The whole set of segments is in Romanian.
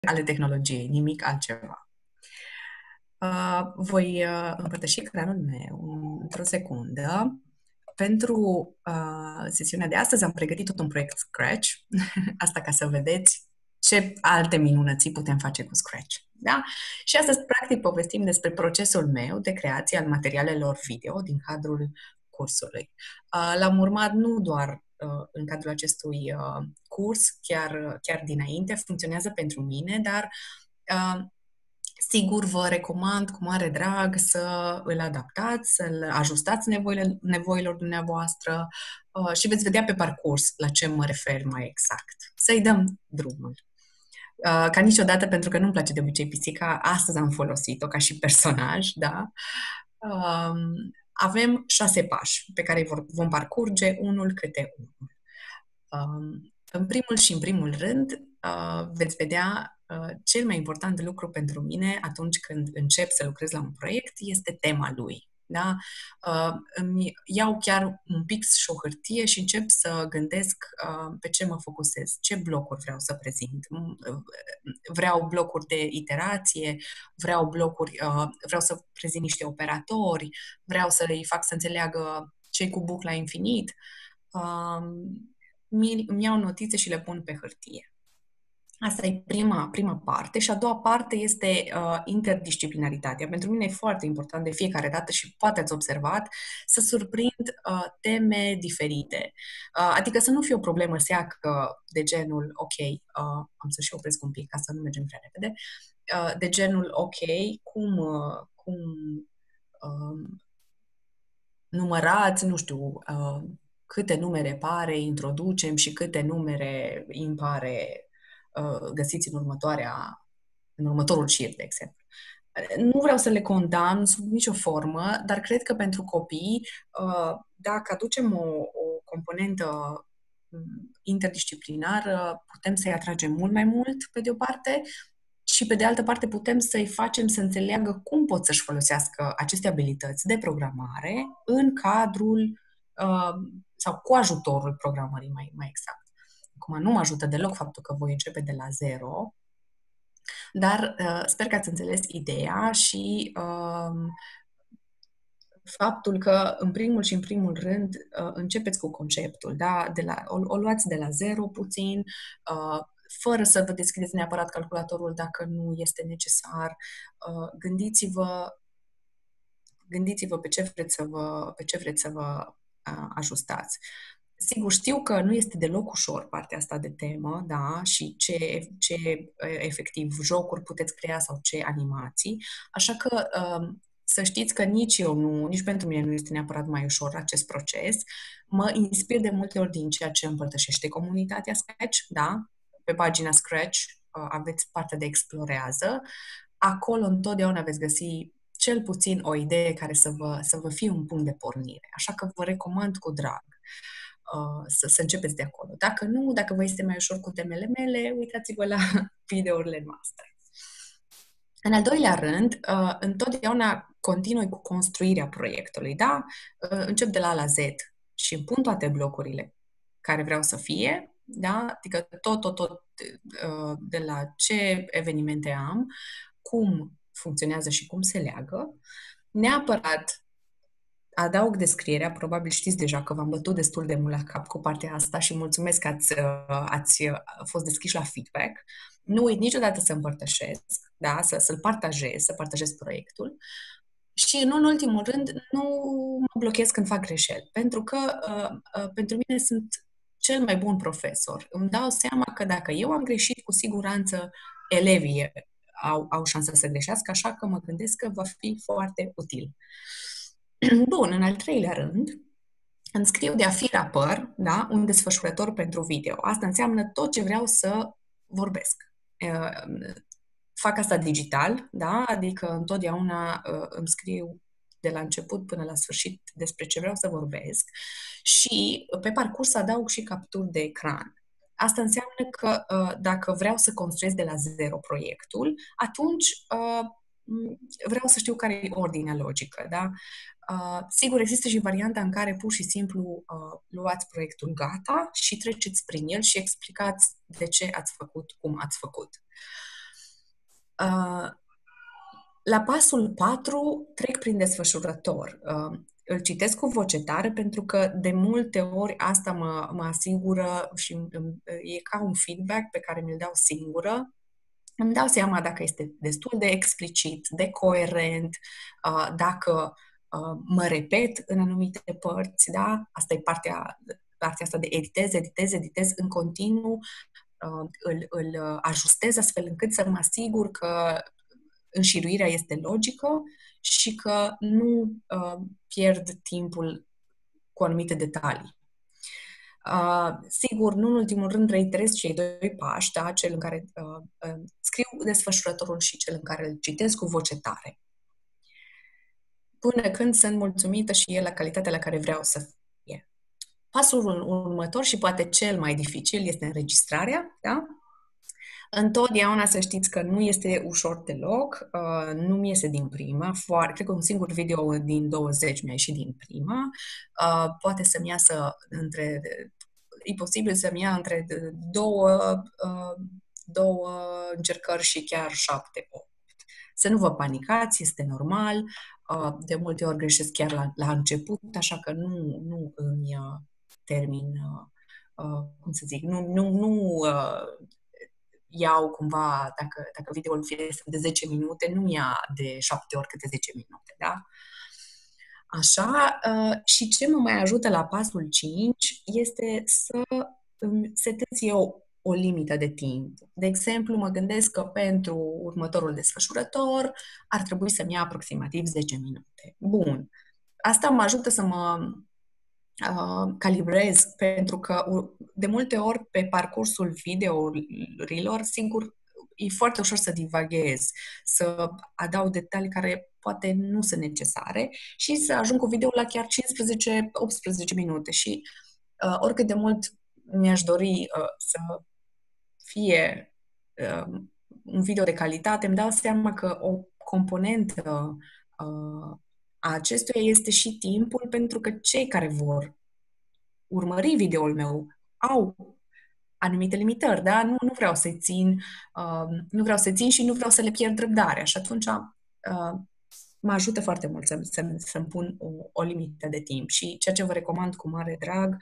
ale tehnologiei, nimic altceva. Voi împărtăși ecranul meu într-o secundă. Pentru sesiunea de astăzi am pregătit tot un proiect Scratch, asta ca să vedeți ce alte minunății putem face cu Scratch. Da? Și astăzi, practic, povestim despre procesul meu de creație al materialelor video din cadrul cursului. L-am urmat nu doar în cadrul acestui curs, chiar dinainte, funcționează pentru mine, dar sigur, vă recomand cu mare drag să îl adaptați, să-l ajustați nevoilor dumneavoastră și veți vedea pe parcurs la ce mă refer mai exact. Să-i dăm drumul. Ca niciodată, pentru că nu-mi place de obicei pisica, astăzi am folosit-o ca și personaj, da? Avem 6 pași pe care îi vom parcurge unul câte unul. În primul și în primul rând, veți vedea cel mai important lucru pentru mine atunci când încep să lucrez la un proiect este tema lui. Da? Îmi iau chiar un pix și o hârtie și încep să gândesc pe ce mă focusez, ce blocuri vreau să prezint. Vreau blocuri de iterație, vreau să prezint niște operatori, vreau să îi fac să înțeleagă ce-i cu bucla infinit. Îmi iau notițe și le pun pe hârtie. Asta e prima parte și a doua parte este interdisciplinaritatea. Pentru mine e foarte important de fiecare dată și poate ați observat să surprind teme diferite. Adică să nu fie o problemă seacă de genul, ok, am să și opresc un pic ca să nu mergem prea repede, de genul, ok, cum numărați, nu știu, câte numere pare introducem și câte numere impare găsiți în următorul șir, de exemplu. Nu vreau să le condamn sub nicio formă, dar cred că pentru copii, dacă aducem o componentă interdisciplinară, putem să-i atragem mult mai mult, pe de o parte, și pe de altă parte putem să-i facem să înțeleagă cum pot să-și folosească aceste abilități de programare în cadrul sau cu ajutorul programării mai exact. Acum, nu mă ajută deloc faptul că voi începe de la zero, dar sper că ați înțeles ideea și faptul că, în primul și în primul rând, începeți cu conceptul, da? O luați de la zero puțin, fără să vă deschideți neapărat calculatorul dacă nu este necesar. Gândiți-vă pe ce vreți să vă ajustați. Sigur, știu că nu este deloc ușor partea asta de temă, da, și ce efectiv jocuri puteți crea sau ce animații, așa că să știți că nici pentru mine nu este neapărat mai ușor acest proces. Mă inspir de multe ori din ceea ce împărtășește comunitatea Scratch, da, pe pagina Scratch aveți partea de explorează. Acolo întotdeauna veți găsi cel puțin o idee care să vă fie un punct de pornire. Așa că vă recomand cu drag să începeți de acolo. Dacă vă este mai ușor cu temele mele, uitați-vă la videourile noastre. În al doilea rând, întotdeauna continui cu construirea proiectului, da? Încep de la A la Z și îmi pun toate blocurile care vreau să fie, da? Adică tot de la ce evenimente am, cum funcționează și cum se leagă. Neapărat adaug descrierea, probabil știți deja că v-am bătut destul de mult la cap cu partea asta și mulțumesc că ați fost deschiși la feedback. Nu uit niciodată să împărtășesc, da? Să-l partajez proiectul. Și, în ultimul rând, nu mă blochez când fac greșeli, pentru că pentru mine sunt cel mai bun profesor. Îmi dau seama că dacă eu am greșit, cu siguranță elevii au șansa să greșească, așa că mă gândesc că va fi foarte util. Bun, în al treilea rând, îmi scriu de a fi rapper, da? Un desfășurător pentru video. Asta înseamnă tot ce vreau să vorbesc. Fac asta digital, da? Adică întotdeauna îmi scriu de la început până la sfârșit despre ce vreau să vorbesc și pe parcurs adaug și capturi de ecran. Asta înseamnă că dacă vreau să construiesc de la zero proiectul, atunci vreau să știu care e ordinea logică, da? Sigur, există și varianta în care pur și simplu luați proiectul gata și treceți prin el și explicați de ce ați făcut cum ați făcut. Uh, La pasul 4 trec prin desfășurător. Îl citesc cu voce tare pentru că de multe ori asta mă asigură și e ca un feedback pe care mi-l dau singură. Îmi dau seama dacă este destul de explicit, de coerent, dacă mă repet în anumite părți, da? Asta e partea asta de editez în continuu, îl ajustez astfel încât să mă asigur că înșiruirea este logică și că nu pierd timpul cu anumite detalii. Sigur, nu în ultimul rând reiterez cei doi pași, da? Cel în care scriu desfășurătorul și cel în care îl citesc cu voce tare. Până când sunt mulțumită și e la calitatea la care vreau să fie. Pasul următor și poate cel mai dificil este înregistrarea, da? Întotdeauna să știți că nu este ușor deloc, nu mi iese din prima, cred că un singur video din 20 mi-a ieșit din prima, poate să-mi iasă e posibil să-mi ia între două încercări și chiar 7-8. Să nu vă panicați, este normal, de multe ori greșesc chiar la început, așa că nu îmi termin, cum să zic, nu iau cumva, dacă videoul este de 10 minute, nu ia de 7 ori câte 10 minute, da? Așa, și ce mă mai ajută la pasul 5 este să îmi setez eu o limită de timp. De exemplu, mă gândesc că pentru următorul desfășurător ar trebui să-mi ia aproximativ 10 minute. Bun. Asta mă ajută să mă calibrez, pentru că de multe ori pe parcursul videourilor, singur, e foarte ușor să divaghez, să adaug detalii care poate nu sunt necesare și să ajung cu video la chiar 15-18 minute și oricât de mult mi-aș dori să fie un video de calitate, îmi dau seama că o componentă a acestuia este și timpul, pentru că cei care vor urmări videoul meu au anumite limitări, da? Nu vreau să-i țin, nu vreau să țin și nu vreau să le pierd răbdarea. Și atunci mă ajută foarte mult să-mi pun o limită de timp. Și ceea ce vă recomand cu mare drag,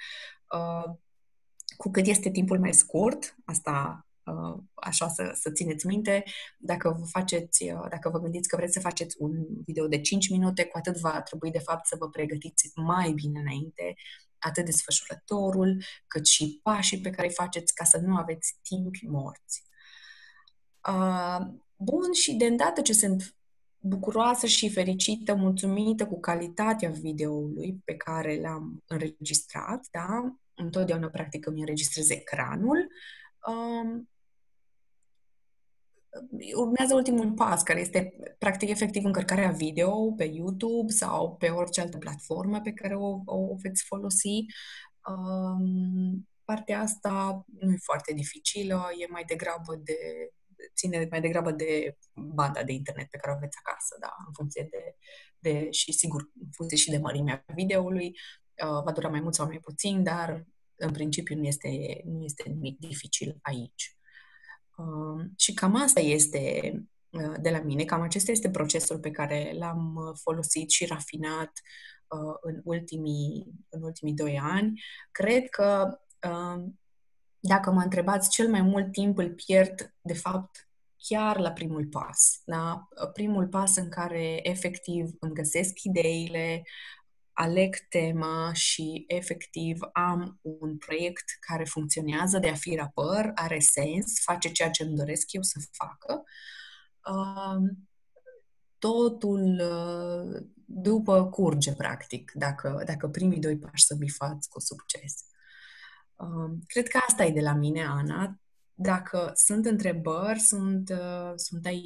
cu cât este timpul mai scurt, asta așa să țineți minte, dacă vă gândiți că vreți să faceți un video de 5 minute, cu atât va trebui de fapt să vă pregătiți mai bine înainte, atât desfășurătorul, cât și pașii pe care îi faceți ca să nu aveți timp morți. Bun, și de îndată ce sunt bucuroasă și fericită, mulțumită cu calitatea videoului pe care l-am înregistrat, da? Întotdeauna, practic, îmi înregistrez ecranul. Urmează ultimul pas, care este, practic, efectiv încărcarea video pe YouTube sau pe orice altă platformă pe care o veți folosi. Partea asta nu e foarte dificilă, ține mai degrabă de banda de internet pe care o aveți acasă, da, în funcție și sigur, în funcție și de mărimea videoului, va dura mai mult sau mai puțin, dar în principiu nu este nimic dificil aici. Și cam asta este de la mine, cam acesta este procesul pe care l-am folosit și rafinat în ultimii 2 ani. Cred că dacă mă întrebați, cel mai mult timp îl pierd, de fapt, chiar la primul pas. Da? Primul pas în care efectiv îmi găsesc ideile, aleg tema și efectiv am un proiect care funcționează de a fi rapăr, are sens, face ceea ce îmi doresc eu să facă. Totul după curge, practic, dacă primii 2 pași să bifați cu succes. Cred că asta e de la mine, Ana. Dacă sunt întrebări, sunt aici